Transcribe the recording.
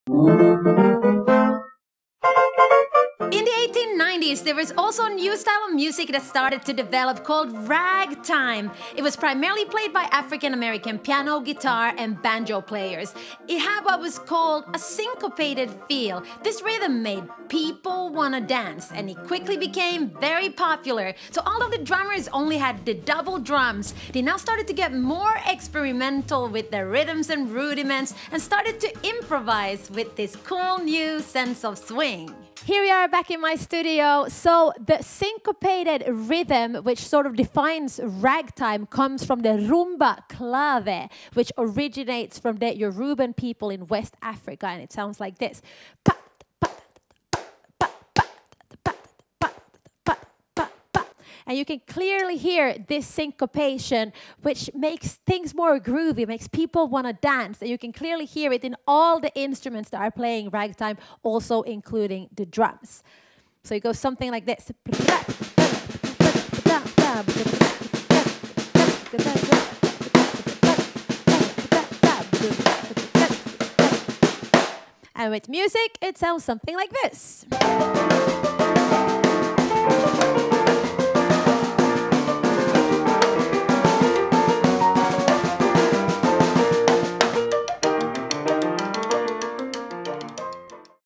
In the 1890s, there was also a new style of music that started to develop called ragtime. It was primarily played by African American piano, guitar, and banjo players. It had what was called a syncopated feel. This rhythm made people want to dance, and it quickly became very popular. So although the drummers only had the double drums, they now started to get more experimental with their rhythms and rudiments and started to improvise with this cool new sense of swing. Here we are back in my studio. So the syncopated rhythm, which sort of defines ragtime, comes from the rumba clave, which originates from the Yoruban people in West Africa, and it sounds like this. And you can clearly hear this syncopation, which makes things more groovy, makes people want to dance. And you can clearly hear it in all the instruments that are playing ragtime, also including the drums. So it goes something like this. And with music, it sounds something like this.